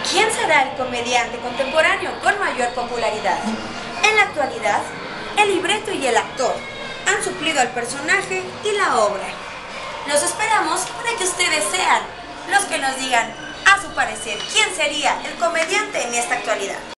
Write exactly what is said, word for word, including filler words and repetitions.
¿Quién será el comediante contemporáneo con mayor popularidad? En la actualidad, el libreto y el actor han suplido al personaje y la obra. Los esperamos para que ustedes sean los que nos digan, a su parecer, quién sería el comediante en esta actualidad.